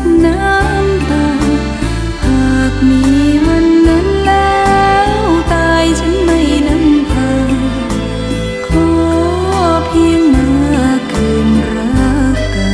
น้ำตาหากมีวันนั้นแล้วตายฉันไม่นำพาขอเพียงมาคืนรักเก่า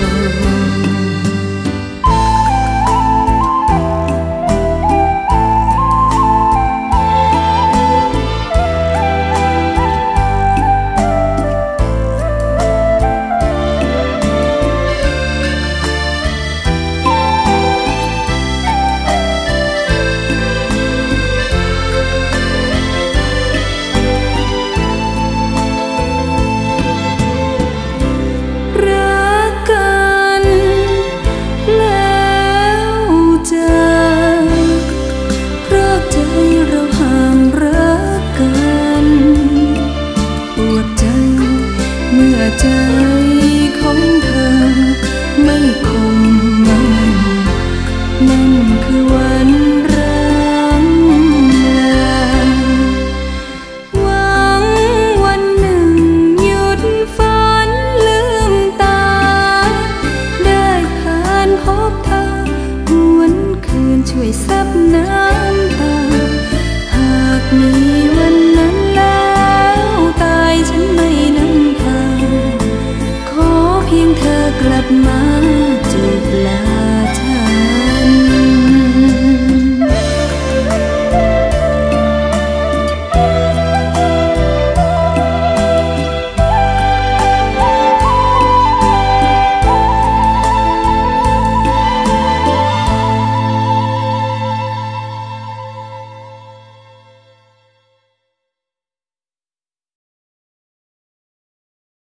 ใจของเธอไม่คงมันนั่นคือวันร้างลาหวังวันหนึ่งหยุดฝันลืมตาได้ผ่านพบเธอหวนคืนช่วยซับน้ำตาหากมีวันนั้นแล้วตายฉันไม่นำพาเพียงเธอกลับมาจูบลาใจ